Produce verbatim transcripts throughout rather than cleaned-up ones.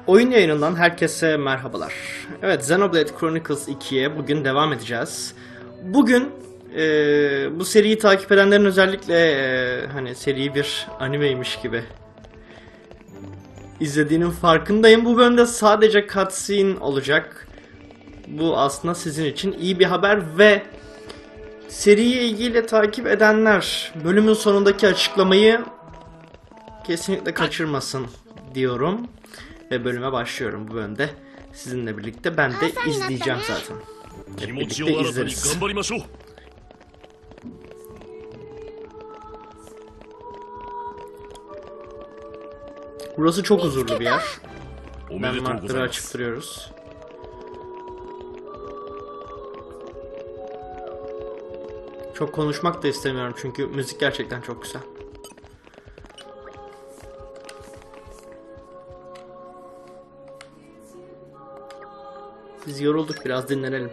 Oyun yayınından herkese merhabalar. Evet, Xenoblade Chronicles ikiye bugün devam edeceğiz. Bugün e, bu seriyi takip edenlerin özellikle e, hani seriyi bir animeymiş gibi izlediğinin farkındayım. Bu bölümde sadece cutscene olacak. Bu aslında sizin için iyi bir haber ve seriye ilgiyle takip edenler bölümün sonundaki açıklamayı kesinlikle kaçırmasın diyorum. Ve bölüme başlıyorum bu bölümde. Sizinle birlikte ben de izleyeceğim zaten. Hep birlikte izleriz. Burası çok huzurlu bir yer. Landmarkları açıp duruyoruz. Çok konuşmak da istemiyorum çünkü müzik gerçekten çok güzel. Biz yorulduk, biraz dinlenelim.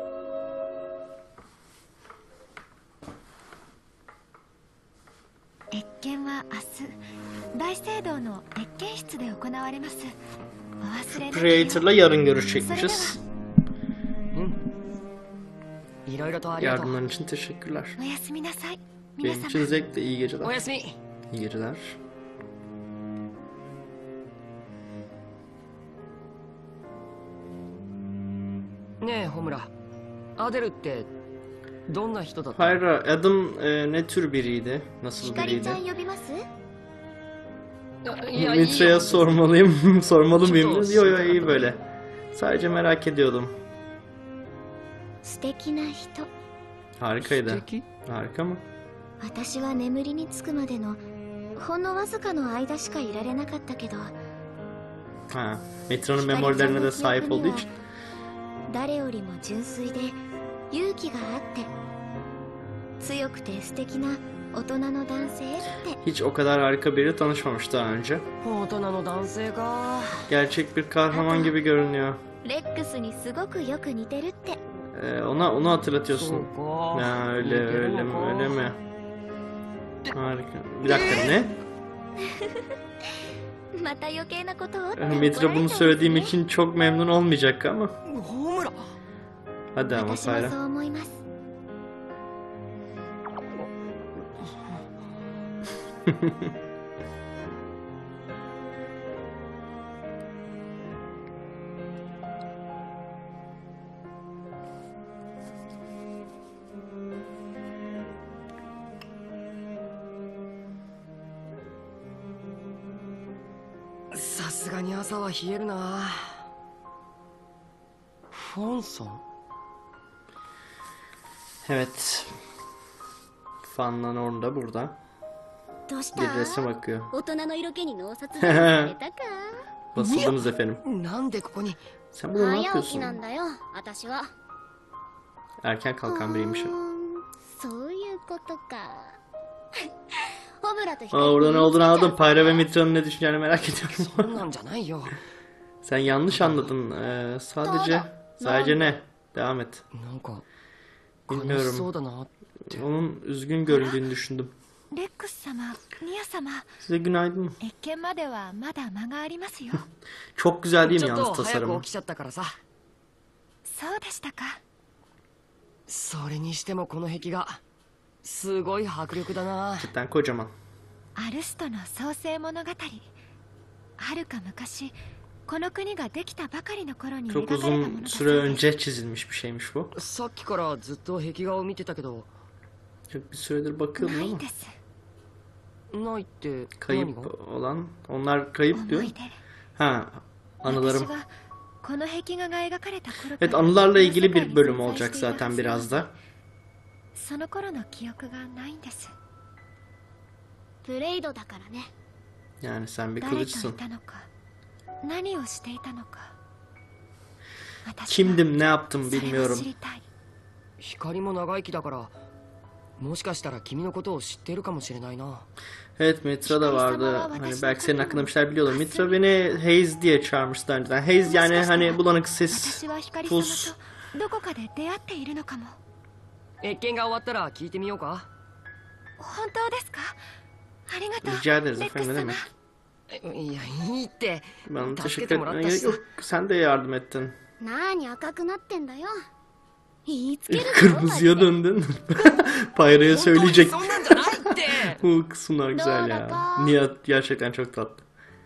Creator'la yarın görüşecekmişiz. Yardımların için teşekkürler. Benim için zevkle, iyi geceler. İyi geceler. Hayra, Adam e, ne tür biriydi? Nasıl biriydi? Mitra'ya sormalıyım. Sormalı mıyım? Yo yo, iyi böyle. Sadece merak ediyordum. Harikaydı. Harika mı? Ha, Mitra'nın memorilerine de sahip olduğu için. Hiç o kadar harika biri tanışmamış daha önce. Gerçek bir kahraman gibi görünüyor. Ee, ona onu hatırlatıyorsun. Ya öyle öyle mi öyle mi? Harika. Bir dakika, ne? Mitra bunu söylediğim için çok memnun olmayacak ama. Hadi ama Sayra. Evet. Fanlan orada burada. Bir resim bakıyor. Basıldınız efendim. Sen burada ne yapıyorsun? Erken kalkan biriymiş. Aa, orada ne olduğunu anladım. Pyra ve Mitra'nın ne düşüneceğini merak ediyorum. Sen yanlış anladın. Ee, sadece sadece ne? Devam et. Bilmiyorum. Onun üzgün göründüğünü düşündüm. Size günaydın. Çok güzel değil mi yalnız tasarım? Cidden kocaman. Çok uzun süre önce çizilmiş bir şeymiş bu. Çok bir süredir bakıyordum ama. Kayıp olan, onlar kayıp diyor. Ha, anılarım. Evet, anılarla ilgili bir bölüm olacak zaten biraz da. Yani sen bir kılıçsın. Kimdim, ne yaptım bilmiyorum. Evet, Mitra da vardı. Hani belki senin hakkında bir şeyler biliyordur. Mitra beni Haze diye çağırmıştı önceden. Haze yani hani bulanık ses, pus. Rica ederiz efendim, ne demek? いや、いいって。 Bana 助 teşekkür けてもらっ etmene た gerek し。 yok. Sen de yardım ettin. 何赤くなってんだよ。言いつけるぞ。 Kırmızıya döndün. Payra'ya 本当に söyleyecek. そんなんじゃないって。 Bu kısımlar güzel ya. Doğru. Nihat gerçekten çok tatlı.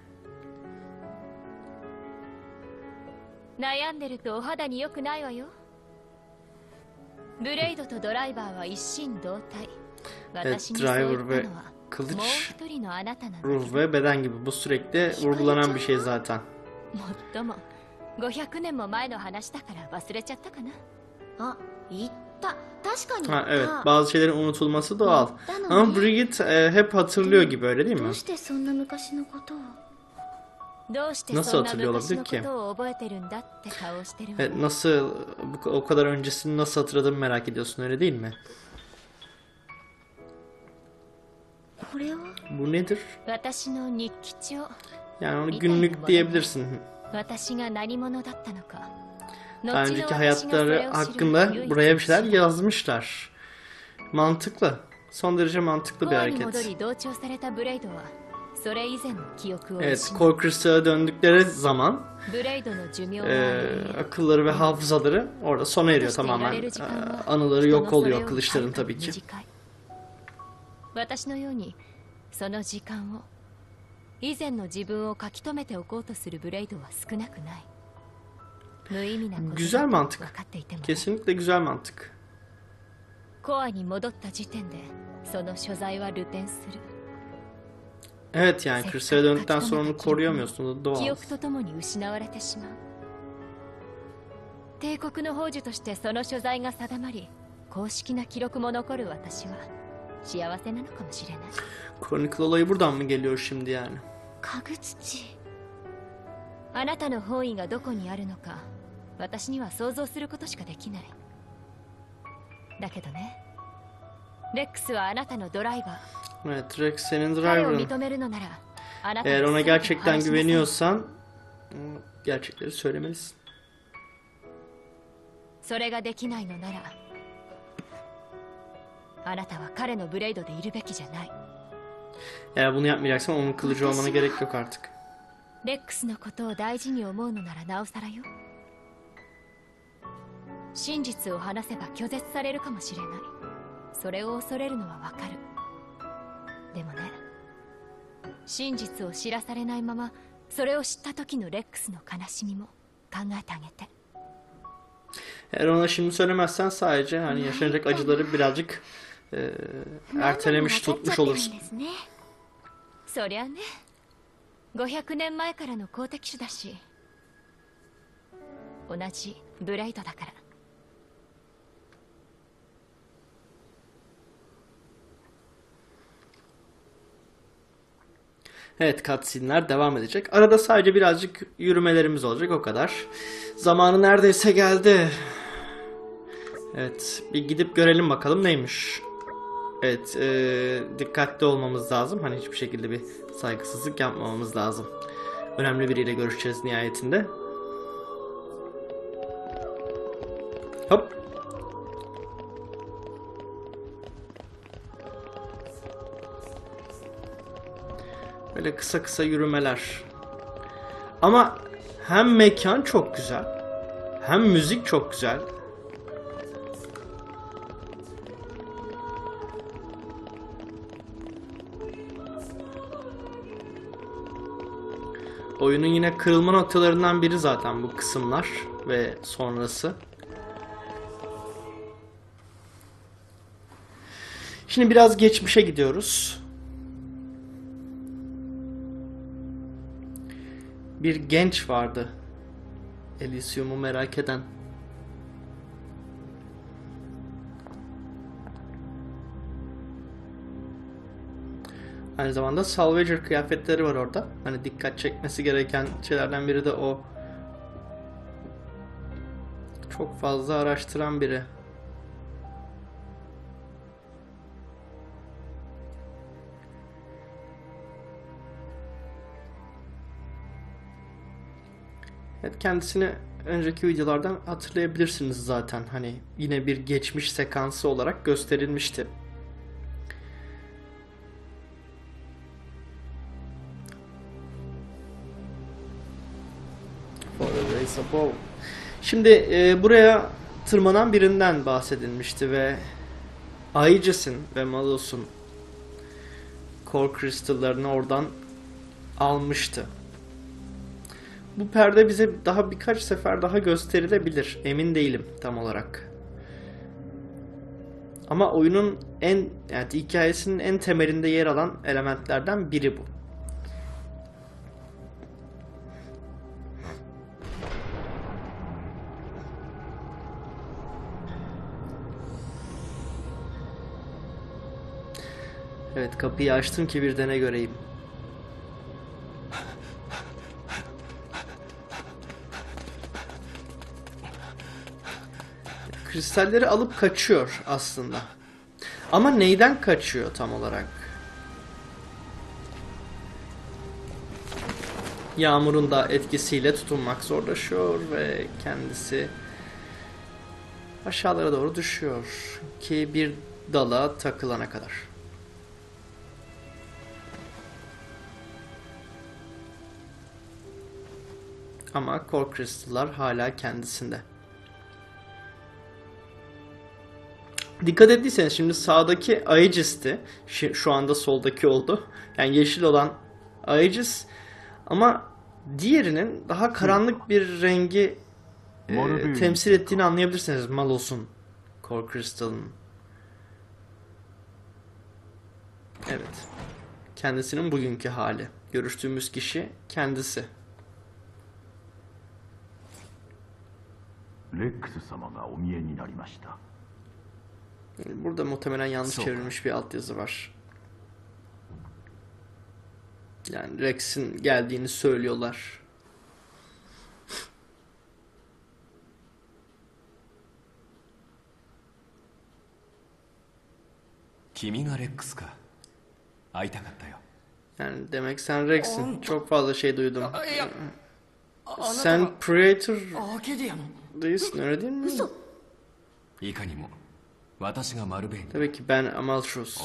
悩んでるとお肌に良くないわよ。ブレイドとドライバーは一心同体。 Evet, 私にそう言 driver った ve のはもう kılıç 一人のあなたなんだけ ruh ど。 ve beden gibi bu sürekli vurgulanan bir şey zaten. もっともごひゃくねんも前の話だから忘れちゃったかな。 あ、言った。確かに言っ Ha た。 evet, bazı şeylerin unutulması doğal. Ama Brigitte e, hep hatırlıyor gibi, öyle değil ど mi? うしてそんな昔のことを。 どうして Nasıl そんな hatırlıyor 昔 olabilir の ki? ことを覚えてるんだって顔をしてるわ。 Evet, nasıl bu, o kadar öncesini nasıl hatırladığımı merak ediyorsun, öyle değil mi? これは Bu nedir? 私の日記帳。 Yani onu günlük diyebilirsin. 私が何者だったのか。 Daha önceki hayatları hakkında buraya bir şeyler yazmışlar. Mantıklı. Son derece mantıklı bir hareket. Evet, Kor Kristal'e döndükleri zaman e, akılları ve hafızaları orada sona eriyor tamamen. E, anıları yok oluyor kılıçların tabii ki. 私のようにその時間を以前の自分を書き留めておこうとするブレイドは少なくない。 Güzel mantık. Kesinlikle güzel mantık. コアに戻った時点でその所在は流転する。 Evet, yani Kristal'e döndükten sonra onu koruyamıyorsun, o da doğal. 記憶とともに失われてしまう。帝国の宝珠としてその所在が定まり、公式な記録も残る私は幸せなのかもしれない。 Chronicle olayı buradan mı geliyor şimdi yani? 家具土。 あなたの本意がどこにあるのか、私には想像することしかできない。だけどね、レックスはあなたのドライバー。 Evet, Rex senin 彼を driver'ın. 認めるのなら、あなた Eğer に ona 全てを gerçekten 話しなさい。 güveniyorsan gerçekleri söylemelisin. それができないのなら、あなたは彼のブレイドでいるべきじゃない。 Eğer bunu yapmayacaksan onun kılıcı olmana gerek yok artık. レックスのことを大事に思うのならなおさらよ。真実を話せば拒絶されるかもしれない。それを恐れるのはわかる。でもね、真実を知らされないままそれを知った時のレックスの悲しみも考えてあげて。 Eğer ona şimdi söylemezsen sadece hani yaşanacak acıları birazcık e, ertelemiş tutmuş olursun. そりゃね、ごひゃくねんまえからの公的種だし、同じブレイドだから。 Evet, cutscene'ler devam edecek. Arada sadece birazcık yürümelerimiz olacak, o kadar. Zamanı neredeyse geldi. Evet, bir gidip görelim bakalım neymiş. Evet, e, dikkatli olmamız lazım. Hani hiçbir şekilde bir saygısızlık yapmamamız lazım. Önemli biriyle görüşeceğiz nihayetinde. Hop. Böyle kısa kısa yürümeler. Ama hem mekan çok güzel, hem müzik çok güzel. Oyunun yine kırılma noktalarından biri zaten bu kısımlar ve sonrası. Şimdi biraz geçmişe gidiyoruz. Bir genç vardı. Elysium'u merak eden. Aynı zamanda Salvager kıyafetleri var orada. Hani dikkat çekmesi gereken şeylerden biri de o. Çok fazla araştıran biri. Evet, kendisini önceki videolardan hatırlayabilirsiniz zaten. Hani yine bir geçmiş sekansı olarak gösterilmişti. Liza Bow. Şimdi e, buraya tırmanan birinden bahsedilmişti ve Aegis'in ve Malos'un Core Crystal'larını oradan almıştı. Bu perde bize daha birkaç sefer daha gösterilebilir. Emin değilim tam olarak. Ama oyunun en, yani hikayesinin en temelinde yer alan elementlerden biri bu. Evet, kapıyı açtım ki bir dene göreyim. Kristalleri alıp kaçıyor aslında. Ama neyden kaçıyor tam olarak? Yağmurun da etkisiyle tutunmak zorlaşıyor ve kendisi aşağılara doğru düşüyor ki bir dala takılana kadar. Ama Core Crystal'lar hala kendisinde. Dikkat ettiyseniz şimdi sağdaki Aegis'ti. Şu anda soldaki oldu. Yani yeşil olan Aegis. Ama diğerinin daha karanlık bir rengi e, temsil ettiğini anlayabilirsiniz. Malos'un, Core Crystal'ın. Evet. Kendisinin bugünkü hali. Görüştüğümüz kişi kendisi. Burada muhtemelen yanlış çevrilmiş bir altyazı var. Yani Rex'in geldiğini söylüyorlar. Yani demek sen Rex'in. Çok fazla şey duydum. Sen Praetor değilsin, öyle değil mi? Tabii ki ben Amalthus.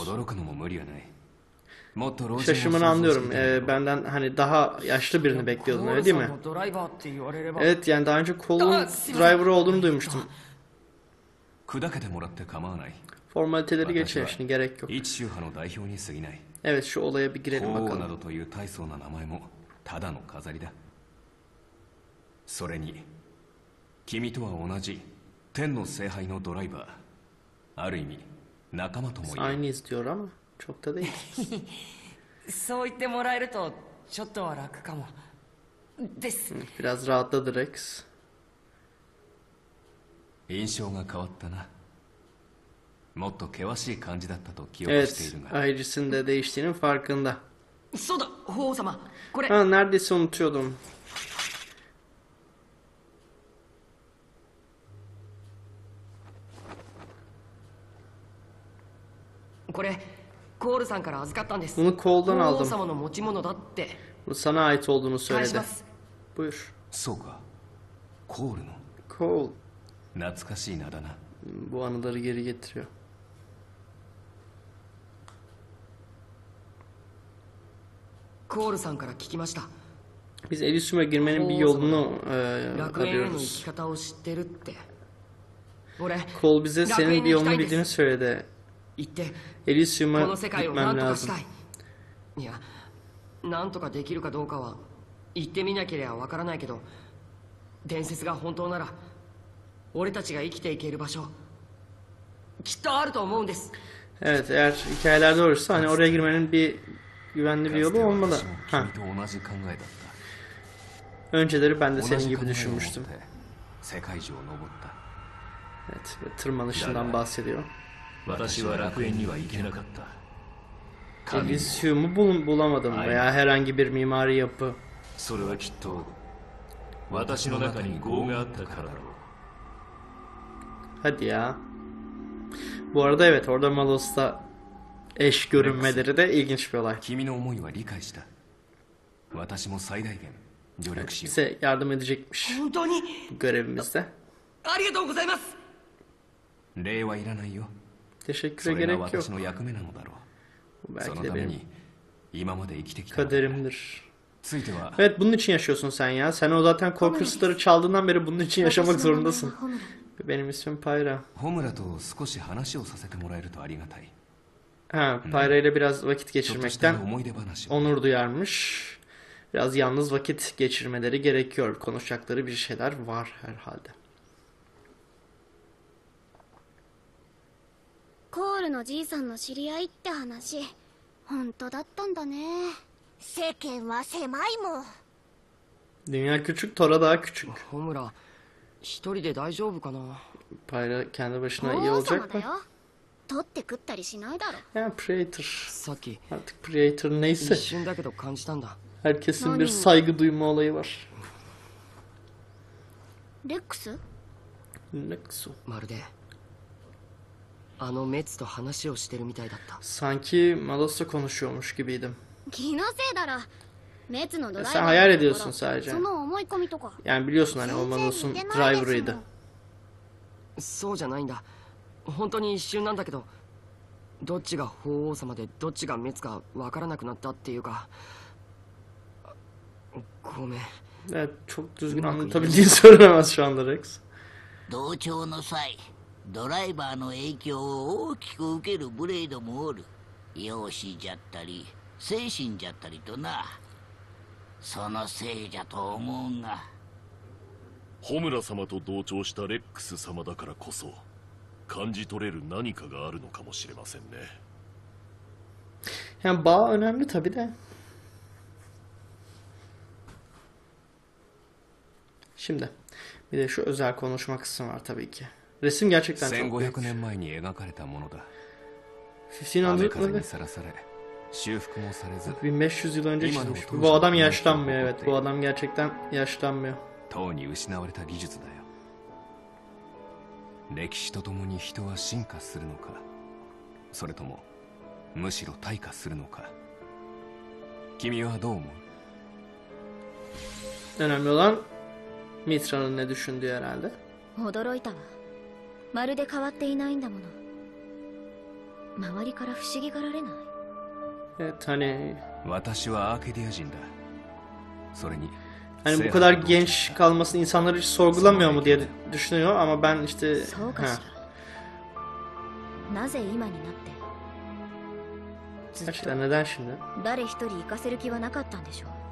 Şaşımını anlıyorum. Ee, benden hani daha yaşlı birini bekliyordun, öyle değil mi? Evet, yani daha önce Cole'un driver olduğunu duymuştum. Formaliteleri geçelim şimdi, gerek yok. Evet, şu olaya bir girelim bakalım. それに君とは同じ天の聖杯のドライバー、ある意味仲間とも言える。 Aynıyız diyor ama çok da değil. そう言ってもらえるとちょっとは楽かもです。 Biraz rahatladı Rex. 印象が変わったな。もっと険しい感じだったと記憶してい Evet, るが。 Aegis'in de değiştiğinin farkında. そうだ、法皇様。これ。 Ha, neredeyse unutuyordum. これコールさんから預かったんです。 Bunu Cole'dan 法皇 aldım. 様の持ち物だって。 Bu sana ait olduğunu 返し söyledi. ます。 Buyur. そうか、コールの Cole. 懐かしい名だな。 Bu anıları geri getiriyor. コールさんから聞きました。 Biz Elysium'a girmenin bir yolunu e, 楽園への行き arıyoruz. 方を知ってるって。俺、 Cole bize senin 楽園 bir に行き yolunu たいんで bildiğini す。 söyledi. 行ってこ Elysium'a の世界を何 gitmem とかし lazım. たい。いや、何とかできるかどうかは行ってみなければわからないけど、伝説が本当なら俺たちが生きていける場所きっとあると思うんです。 Evet, eğer hikayeler doğruysa hani oraya girmenin bir güvenli bir yolu olmalı. 私も Ha, 君と同じ考えだった。 önceleri ben de 同 senin じ gibi 考えを持っ düşünmüştüm. て世界中を登った。 Evet, ve tırmanışından bahsediyor. 私は楽園には行けなかった。 Elysium'u bul bulamadım veya herhangi bir mimari yapı. それはきっと私の中に業があったからだろう。 Hadi ya. Bu arada evet, orada Malos'ta eş görünmeleri de ilginç bir olay. 君の思いは理解した。私も最大限努力しよう。 Bize yardım edecekmiş 本当に bu görevimizde. ありがとうございます。 礼はいらないよ。 Teşekküre それが gerek yok. 私の役目なのだろう。 Bu そ belki の de ため benim に今まで生きてきたのだ。 kaderimdir. ついては Evet, bunun için yaşıyorsun sen ya. Sen o zaten Corpus'ları çaldığından beri bunun için yaşamak zorundasın. Benim ismim Pyra. ホムラと少し話をさせてもらえるとありがたい。 Ha, Pyra ile biraz vakit ちょっとした geçirmekten 思い出話を。 onur duyarmış. Biraz yalnız vakit geçirmeleri gerekiyor. Konuşacakları bir şeyler var herhalde. コールのじいさんの知り合いって話本当だったんだね。世間は狭いもん。 Dünya küçük, Tora daha küçük. ホムラ一人で大丈夫かな。 Pyra kendi başına iyi 法王様 olacak だ mı? よ。取って食ったりしないだろ。 Ya Praetor. さっき Artık Praetor 一 neyse. 瞬だけど感じたんだ。 Herkesin bir saygı duyma olayı var. レックス？ Nexo. まるであのメツと話をしてるみたいだった。 Sanki Malos'la konuşuyormuş gibiydim. 気のせいだろ。メツのドライバー Sen hayal ediyorsun sadece. その思い込みとか。 Yani biliyorsun hani o Malos'un driver'ıydı. そうじゃないんだ。本当に一瞬なんだけど、どっちが法王様でどっちがメツかわからなくなったっていうか。ごめん。 Evet, çok düzgün anlatabildiğini söylemez şu anda Rex. 同調の際ドライバーの影響を大きく受けるブレードもおる。容姿じゃったり精神じゃったりとな。そのせいじゃと思うが。 ホムラ様と同調したレックス様だからこそ感じ取れる何かがあるのかもしれませんね。 Yani bağ önemli tabii de. Şimdi bir de şu özel konuşma kısmı var tabii ki. Resim gerçekten çok せんごひゃ büyük. くねんまえに描かれたものだ。 bin beş yüz 雨風 mı? にさらされ修復もされず bin beş yüz yıl önce İman çizmiş. olsun. Bu adam yaşlanmıyor, evet. Bu adam gerçekten yaşlanmıyor. とうに失われた技術だよ。歴史とともに人は進化するのか、それともむしろ退化するのか。君はどう思う？ Önemli olan Mitra'nın ne düşündüğü herhalde. 驚いたわ。まるで変わっていないんだもの。周りから不思議がられない？ Evet hani 私はアーケディア人だ。それに hani bu kadar genç kalmasını insanlar hiç sorgulamıyor mu diye düşünüyor ama ben işte そうかし ha, ら。なぜ今になって？ずっと gerçekten neden şimdi? 誰一人行かせる気はなかったんでしょう。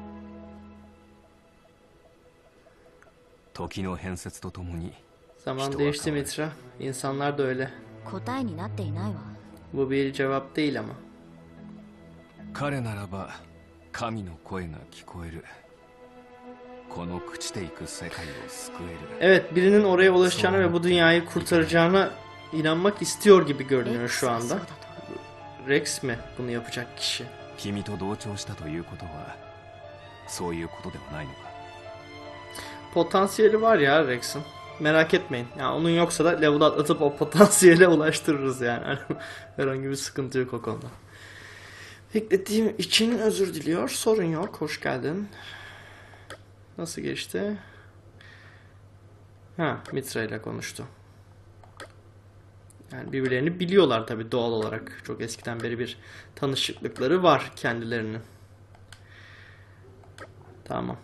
時の変節とともに Zaman değişti Mitra. İnsanlar da öyle. 答えになっていないわ。 Bu bir cevap değil ama. 彼ならば神の声が聞こえる。この朽ちていく世界を救える。 Evet, birinin oraya ulaşacağına ve bu dünyayı kurtaracağına inanmak istiyor gibi レッ görünüyor ク şu スがそう anda. だと。 Rex mi bunu yapacak kişi? 君と同調したということはそういうことではないのか。 Potansiyeli var ya Rex'in. Merak etmeyin. Yani onun yoksa da level atlatıp o potansiyele ulaştırırız yani. Herhangi bir sıkıntı yok o konuda. Beklettiğim için özür diliyor. Sorun yok. Hoş geldin. Nasıl geçti? Ha, Mitra ile konuştu. Yani birbirlerini biliyorlar tabii doğal olarak. Çok eskiden beri bir tanışıklıkları var kendilerinin. Tamam.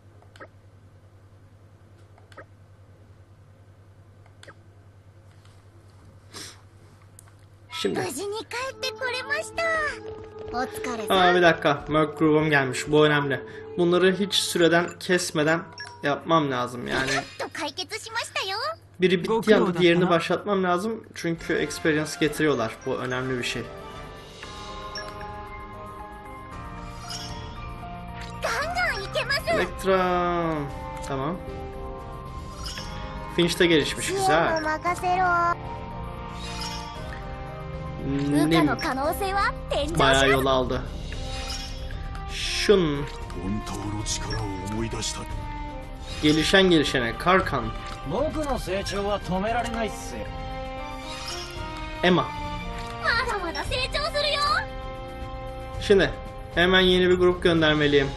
Şimdi. 無事に帰ってこれました。お疲れさ Aa, ん。 bir dakika. Merc Groove'um gelmiş. Bu önemli. Bunları hiç süreden kesmeden yapmam lazım. Yani と解決しましたよ。 biri bittiği anda diğerini başlatmam lazım. Çünkü experience getiriyorlar. Bu önemli bir şey. ガンガンいけます。 Elektra. Tamam. Finch de gelişmiş. 支援を Güzel. 任せろ。羽化 Nim の可能性は天井 bayağı 知ら yol ず。 aldı. Shun. 本当の力を思い出した。 Gelişen gelişene. Karkan. 僕の成長は止められないっすよ。 Emma. まだまだ成長するよ。 Şimdi hemen yeni bir grup göndermeliyim.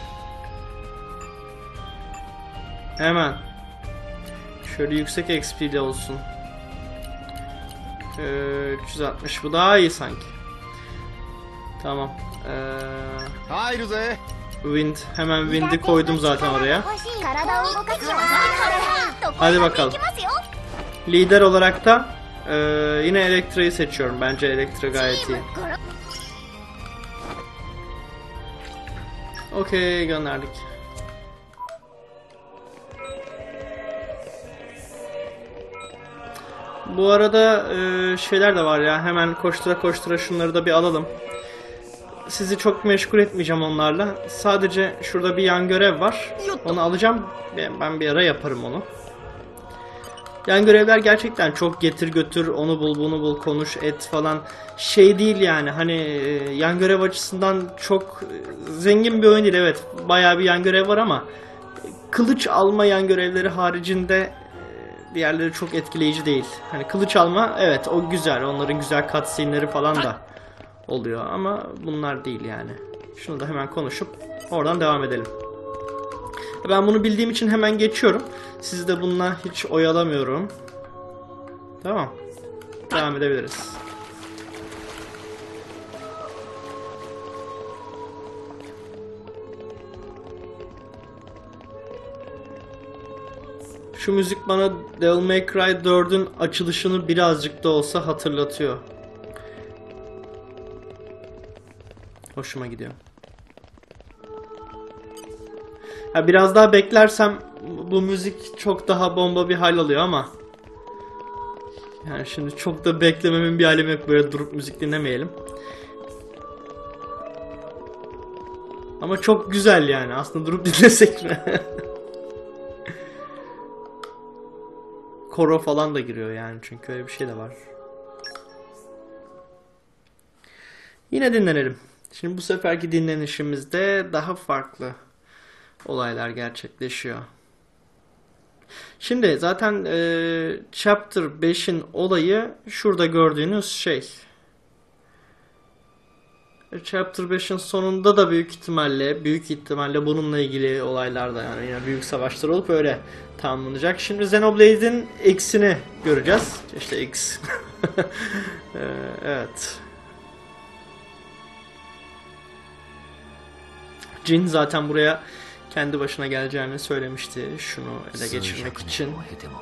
Hemen. Şöyle yüksek X P'li olsun. Ee, üç yüz altmış bu daha iyi sanki. Tamam. Ee, 入るぜ Wind. Hemen Wind'i koydum zaten oraya. 体を動かすよ。 Hadi bakalım. Lider olarak da e, yine Elektra'yı seçiyorum. Bence Elektra gayet iyi. Okey, gönderdik. Bu arada e, şeyler de var ya. Hemen koştura koştura şunları da bir alalım. Sizi çok meşgul etmeyeceğim onlarla. Sadece şurada bir yan görev var. Onu alacağım. Ben, ben bir ara yaparım onu. Yan görevler gerçekten çok getir götür, onu bul bunu bul, konuş et falan şey değil yani. Hani e, yan görev açısından çok e, zengin bir oyun değil, evet. Bayağı bir yan görev var ama kılıç alma yan görevleri haricinde e, diğerleri çok etkileyici değil. Hani kılıç alma, evet, o güzel. Onların güzel cutscene'leri falan da oluyor ama bunlar değil yani. Şunu da hemen konuşup oradan devam edelim. Ben bunu bildiğim için hemen geçiyorum. Sizi de bununla hiç oyalamıyorum. Tamam. Devam edebiliriz. Şu müzik bana Devil May Cry dördün açılışını birazcık da olsa hatırlatıyor. Hoşuma gidiyor. Ya biraz daha beklersem bu müzik çok daha bomba bir hal alıyor ama yani şimdi çok da beklememin bir alemi yok, böyle durup müzik dinlemeyelim. Ama çok güzel yani, aslında durup dinlesek mi? Koro falan da giriyor yani, çünkü öyle bir şey de var. Yine dinlenelim. Şimdi bu seferki dinlenişimizde daha farklı olaylar gerçekleşiyor. Şimdi zaten e, Chapter beşin olayı şurada gördüğünüz şey. Chapter beşin sonunda da büyük ihtimalle büyük ihtimalle bununla ilgili olaylar da, yani yine büyük savaşlar olup öyle tamamlanacak. Şimdi Xenoblade'in X'ini göreceğiz. İşte X. e, evet. Jin zaten buraya kendi başına geleceğini söylemişti, şunu ele geçirmek için.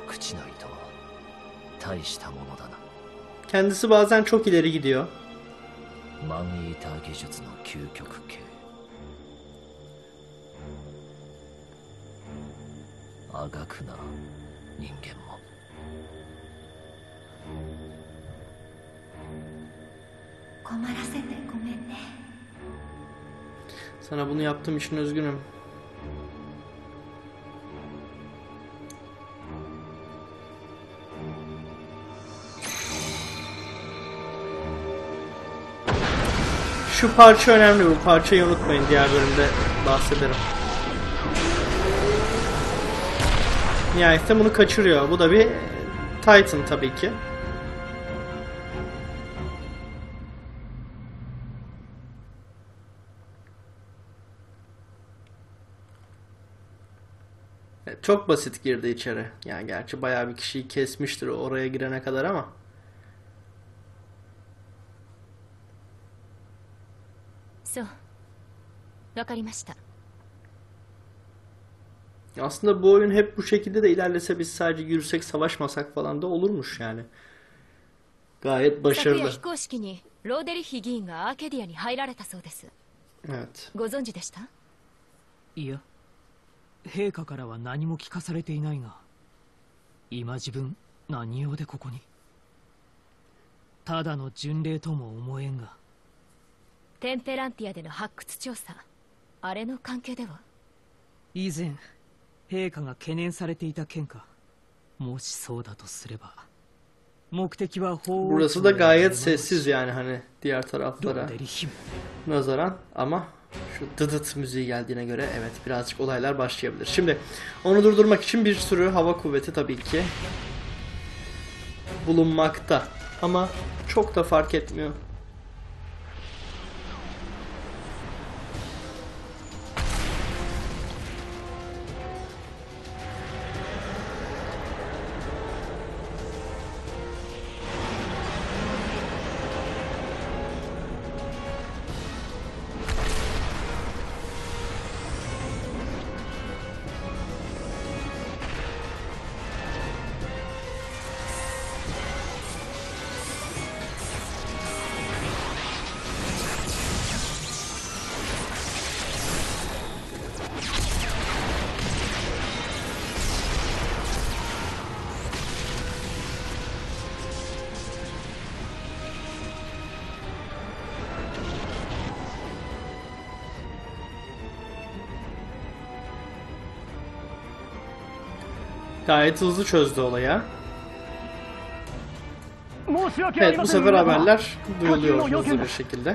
Kendisi bazen çok ileri gidiyor. Sana bunu yaptığım için üzgünüm. Şu parça önemli, bu parçayı unutmayın, diğer bölümde bahsederim. Nihayetinde bunu kaçırıyor. Bu da bir Titan tabii ki. Çok basit girdi içeri. Yani gerçi bayağı bir kişiyi kesmiştir oraya girene kadar ama. So, wakarimashita. Aslında bu oyun hep bu şekilde de ilerlese, biz sadece yürüsek, savaşmasak falan da olurmuş yani. Gayet başarılı. Evet. ご存知でした？ いや、陛下からは何も聞かされていないが、今自分何用でここに？ただの巡礼とも思えんが。 テンペランティアでの発掘調査、あれの関係では？ 以前陛下が懸念されていた件か。もしそうだとすれば、目的は法を。 Burası da gayet sessiz yani, hani diğer taraflara nazaran, ama şu dıdıt müziği geldiğine göre evet, birazcık olaylar başlayabilir. Şimdi onu durdurmak için bir sürü hava kuvveti tabii ki bulunmakta ama çok da fark etmiyor. Gayet hızlı çözdü olayı. Evet, bu sefer haberler duyuluyor hızlı bir şekilde.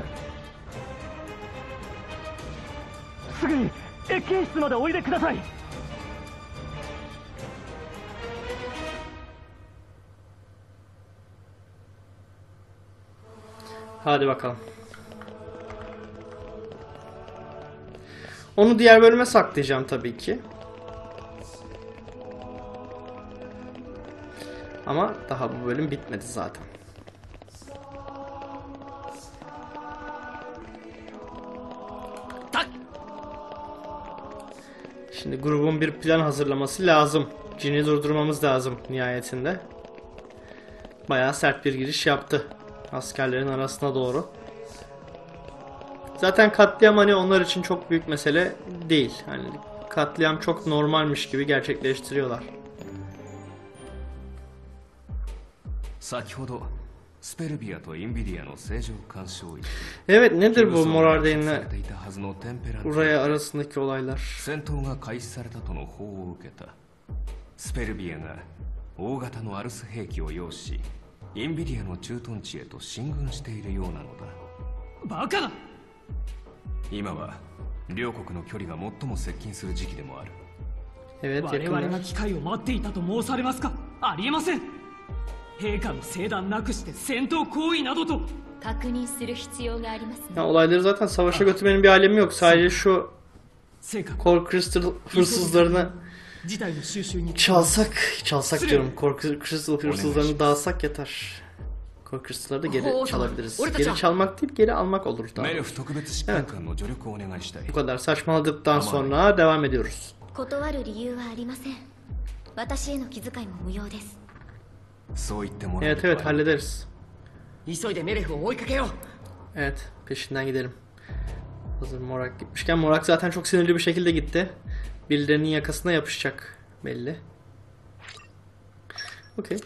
Hadi bakalım. Onu diğer bölüme saklayacağım tabii ki. Ama daha bu bölüm bitmedi zaten. Şimdi grubun bir plan hazırlaması lazım. Jin'i durdurmamız lazım nihayetinde. Bayağı sert bir giriş yaptı askerlerin arasına doğru. Zaten katliam hani onlar için çok büyük mesele değil. Hani katliam çok normalmiş gibi gerçekleştiriyorlar. 先ほどスペルビアとインビディアの正常干渉域 Evet, nedir bu Morardain'le されていたはずのテンペラント Uraya arasındaki olaylar? 戦闘が開始されたとの報を受けた。スペルビアが大型のアルス兵器を擁しインビディアの駐屯地へと進軍しているようなのだ。 バカだ。 今は両国の距離が最も接近する時期でもある。 Evet, 我々が yakınlar. 機会を待っていたと申されますか。ありえません。陛下の聖断なくして戦闘行為などと。 確認する必要がありますね。 Ya, olayları zaten savaşa götürmenin bir alemi yok. Sadece şu 成果 Core Crystal hırsızlarını 事態の収拾に çalsak, çalsak diyorum. Core Crystal hırsızlarını dağıtsak yeter. Core Crystal'ları da geri çalabiliriz. Geri çalmak değil, geri almak olur daha メル doğrusu. フ特別執行官の助力をお願いしたい。 Bu kadar saçmaladıktan sonra devam ediyoruz. 断る理由はありません。私への気遣いも無用です。 そう言ってもらえ Evet る evet と hallederiz. 急いでメレフを追いかけよう。 Evet, peşinden gidelim. Hazır Morak gitmişken, Morak zaten çok sinirli bir şekilde gitti. Birilerinin yakasına yapışacak belli. Okey.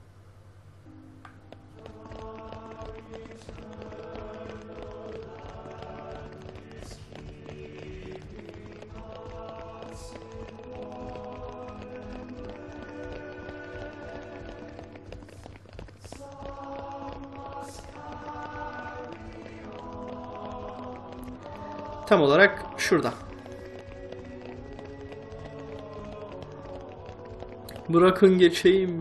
Tam olarak şurada. Bırakın geçeyim.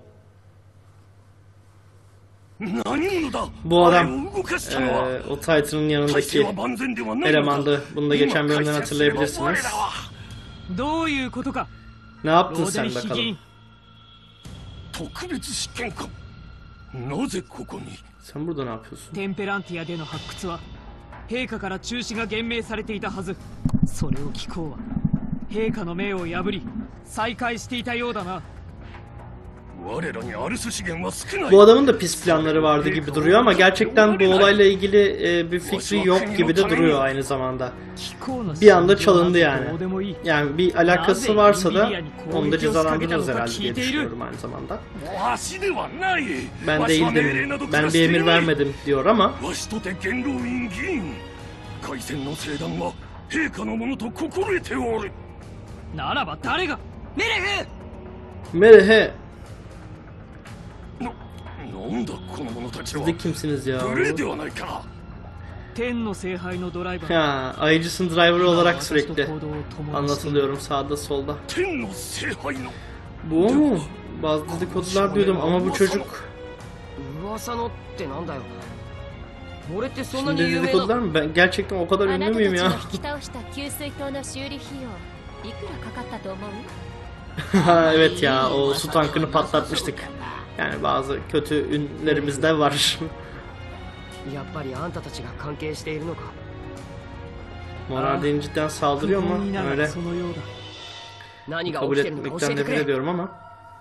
Bu adam eee, o Titan'ın yanındaki elemandı. Bunu da geçen bölümden hatırlayabilirsiniz. どういうことか。 Ne yaptın ローデ sen リヒ議 bakalım? 員。 特別試験官、なぜここに？ Sen burada ne yapıyorsun? テンペランティアでの発掘は陛下から中止が厳命されていたはず。それを貴公は陛下の命を破り再開していたようだな。 我らにアルス資源は少ない。 Bu adamın da pis planları vardı gibi duruyor ama gerçekten bu olayla ilgili e, bir fikri yok gibi de duruyor aynı zamanda. 貴公の Bir anda çalındı yani. どうでもいい。 Yani bir alakası varsa da onu da cezalandırırız herhalde diye düşünüyorum aynı zamanda. わしではない。 Ben わしは命令 değildim, など下 ben し bir てい emir ない。 vermedim diyor ama わしとて元老院議員。開戦の聖断は陛下のものと心得ておる。 ならば誰が。 メレフ Merehe, な、なんだこの者たち siz は。 de kimsiniz ya? 無礼ではないか。 天の聖杯のドライバー。 Ha, ayıcısın driver'ı olarak 私と sürekli 行動を共にしている anlatılıyorum sağda solda. 天の聖杯の。 Bu o mu? Bazı dedikodular duydum ama bu çocuk... 噂のってなんだよ。俺ってそんなに Şimdi 有名 dedikodular な。 mı? Ben gerçekten o kadar あな ünlü たたち müyüm の ya? 引き倒した給水塔の修理費用いくらかかったと思う？ Ha, evet ya, o su tankını patlatmıştık. Yani bazı kötü ünlerimiz de var. やっぱりあんたたちが関係しているのか。 Morardain cidden saldırıyor 不本意 mu? ながら Öyle そのようだ。 何が kabul 起きてるのか教え etmekten てく nefret れ。 ediyorum ama.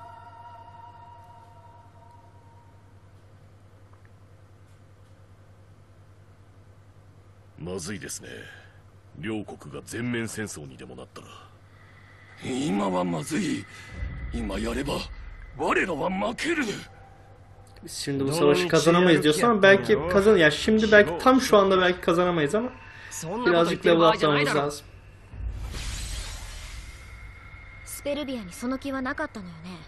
まずいですね。両国が全面戦争にでもなったら。今はまずい。今やれば我らは負ける。 Biz şimdi bu savaşı kazanamayız diyorsun ama belki kazan ya şimdi belki tam şu anda belki kazanamayız ama そんなこと言っ birazcık てる level 場合じゃない atlamamız だろ。 lazım. スペルビアにその気はなかったのよね。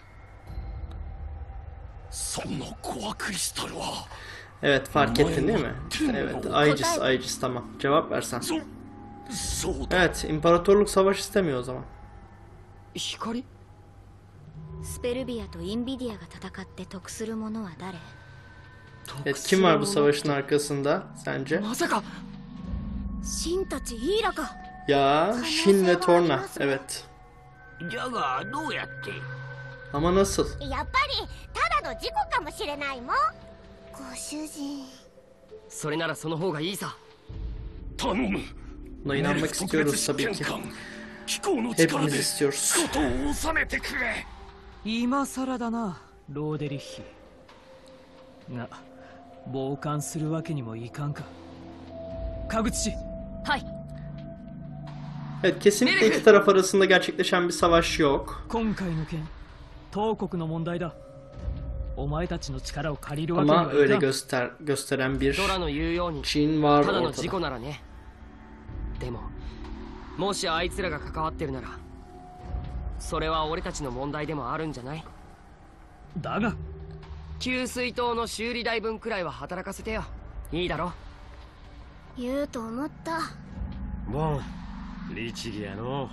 そのコアクリスタルは Evet, fark ettin değil mi? Evet, Aegis, Aegis tamam. Cevap versen. そそうだ Evet, imparatorluk savaş istemiyor o zaman. 光？ スペルビアとインビディアが戦って得する者は誰？ Evet, kim var bu savaşın arkasında sence? まさかシンたちイーラか。 Ya, Shin ve Torna. Evet. じゃがどうやって？ Ama nasıl? やっぱりただの事故かもしれないもん。ご主人。 それならその方がいいさ。 頼む Buna inanmak istiyoruz tabii ki. 機構の力 Hepimiz で istiyoruz. ことを収めてくれ。 今さらだなローデリッヒが傍観するわけにもいかんか。川口氏。 はい。 Evet, kesinlikle iki taraf arasında gerçekleşen bir savaş yok. 今回の件東国の問題だ。お前たちの力を借りるわけに Ama はい öyle かん。 göster gösteren bir ドラの言うように Shin var ただの事 ortada. 故ならね。でももしあいつらが関わってるならそれは俺たちの問題でもあるんじゃない？ だが給水塔の修理代分くらいは働かせてよ。いいだろ？ 言うと思った。 ボン律儀やの。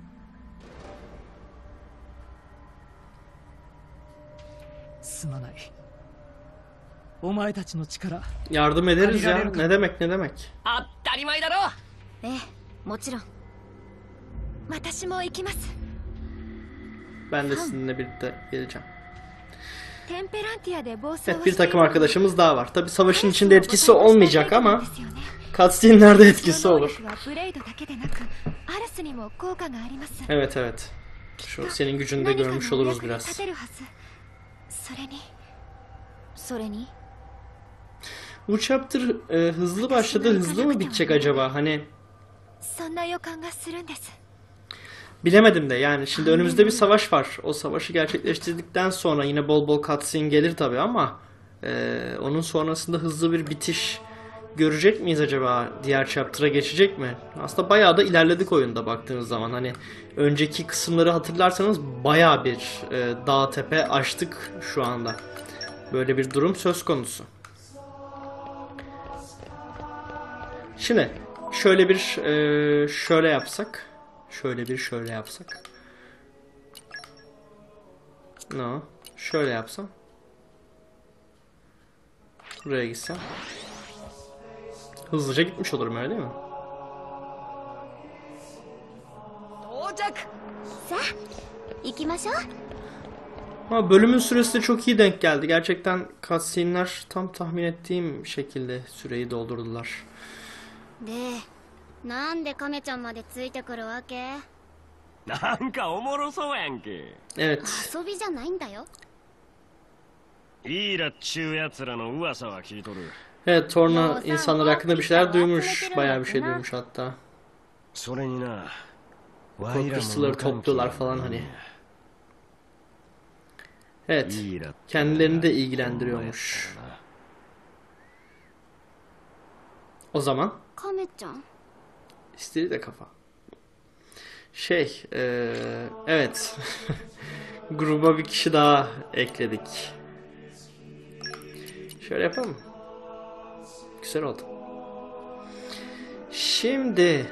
すまない。お前たちの力 Yardım ederiz ya. Ne demek, ne demek? 当たり前だろ。 ええ、もちろん。私も行きます。 Ben de sizinle birlikte geleceğim. テンペランティアで暴走 Evet, bir takım arkadaşımız daha var. Tabi savaşın içinde etkisi olmayacak ama cutscene'lerde etkisi olur. Evet evet. Şu senin gücünü de görmüş oluruz biraz. Bu chapter e, hızlı başladı, hızlı mı bitecek acaba? Hani bilemedim de yani şimdi önümüzde bir savaş var. O savaşı gerçekleştirdikten sonra yine bol bol cutscene gelir tabi ama e, onun sonrasında hızlı bir bitiş görecek miyiz acaba? Diğer chapter'a geçecek mi? Aslında bayağı da ilerledik oyunda baktığınız zaman. Hani önceki kısımları hatırlarsanız bayağı bir e, dağ tepe aştık şu anda. Böyle bir durum söz konusu. Şimdi şöyle bir e, şöyle yapsak. Şöyle bir şöyle yapsak. No. Şöyle yapsam. Buraya gitsem. Hızlıca gitmiş olurum öyle değil mi? 到着。 さあ行きましょう。 Ama bölümün süresi de çok iyi denk geldi. Gerçekten cutscene'ler tam tahmin ettiğim şekilde süreyi doldurdular. で、なんでカメちゃんまでついてくるわけ？ なんかおもろそうやんけ。 Evet. 遊びじゃないんだよ。 イーラっちゅうやつらの噂は聞いとる。 Evet, Torna insanlar hakkında bir şeyler duymuş. Bayağı bir şey duymuş hatta. それにな、 Korkusuzları topluyorlar falan hani. Evet. Kendilerini de ilgilendiriyormuş. O zaman カメちゃん。 istedi de kafa. Şey, ee, evet. Gruba bir kişi daha ekledik. Şöyle yapalım mı? Güzel oldu. Şimdi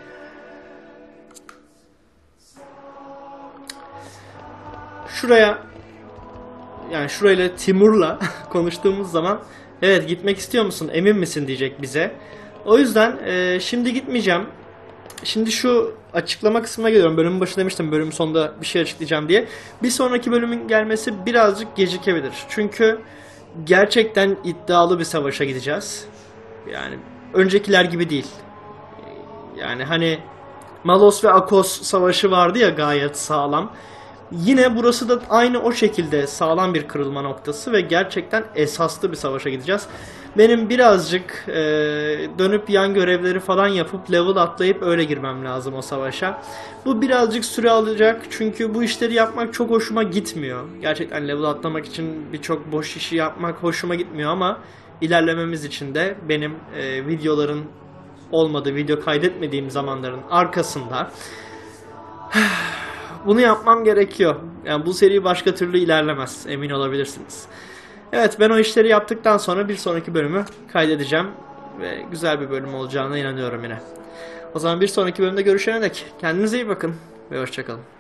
şuraya, yani şurayla Timur'la konuştuğumuz zaman evet gitmek istiyor musun, emin misin diyecek bize. O yüzden e, şimdi gitmeyeceğim. Şimdi şu açıklama kısmına geliyorum. Bölümün başında demiştim bölümün sonunda bir şey açıklayacağım diye. Bir sonraki bölümün gelmesi birazcık gecikebilir. Çünkü gerçekten iddialı bir savaşa gideceğiz. Yani öncekiler gibi değil. Yani hani Malos ve Akos savaşı vardı ya, gayet sağlam. Yine burası da aynı o şekilde sağlam bir kırılma noktası ve gerçekten esaslı bir savaşa gideceğiz. Benim birazcık e, dönüp yan görevleri falan yapıp level atlayıp öyle girmem lazım o savaşa. Bu birazcık süre alacak çünkü bu işleri yapmak çok hoşuma gitmiyor. Gerçekten level atlamak için birçok boş işi yapmak hoşuma gitmiyor ama ilerlememiz için de benim e, videoların olmadığı, video kaydetmediğim zamanların arkasında bunu yapmam gerekiyor. Yani bu seri başka türlü ilerlemez, emin olabilirsiniz. Evet, ben o işleri yaptıktan sonra bir sonraki bölümü kaydedeceğim ve güzel bir bölüm olacağına inanıyorum yine. O zaman bir sonraki bölümde görüşene dek kendinize iyi bakın ve hoşçakalın.